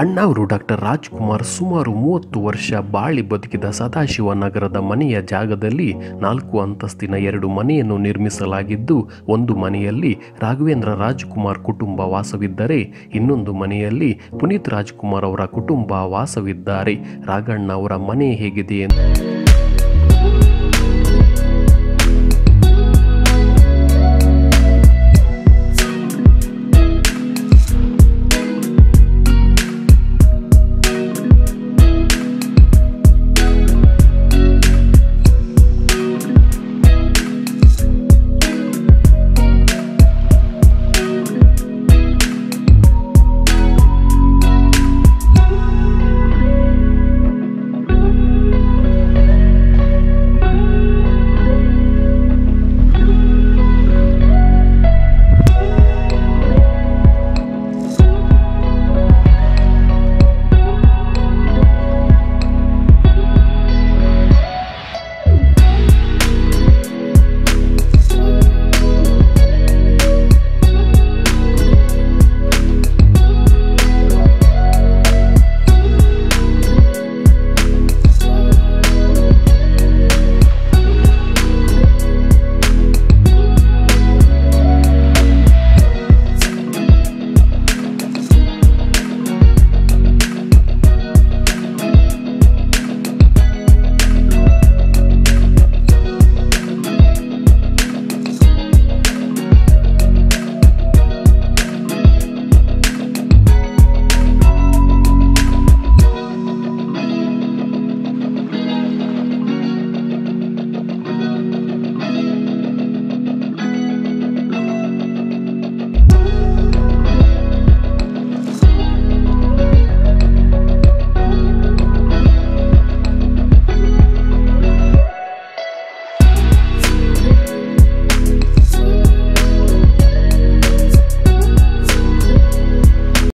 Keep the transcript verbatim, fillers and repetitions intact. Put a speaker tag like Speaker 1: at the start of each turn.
Speaker 1: ಅಣ್ಣಾವರು doctor Rajkumar ಸುಮಾರು ಮೂವತ್ತು ವರ್ಷ ಬಾಳಿ ಬದುಕಿದ ಸದಾಶಿವ ನಗರದ ಮನೆಯ ಜಾಗದಲ್ಲಿ ನಾಲ್ಕು ಅಂತಸ್ತಿನ ಎರಡು ಮನೆಯನ್ನು ನಿರ್ಮಿಸಲಾಗಿದ್ದು, ಒಂದು ಮನೆಯಲ್ಲಿ ರಾಘವೇಂದ್ರ ರಾಜ್ಕುಮಾರ್ ಕುಟುಂಬ ವಾಸವಿದ್ದರೆ ಇನ್ನೊಂದು ಮನೆಯಲ್ಲಿ ಪುನೀತ್ ರಾಜ್ಕುಮಾರ್ ಅವರ ಕುಟುಂಬ ವಾಸವಿದ್ದಾರೆ. ರಾಘಣ್ಣ ಅವರ ಮನೆ ಹೇಗಿದೆ ಎಂದು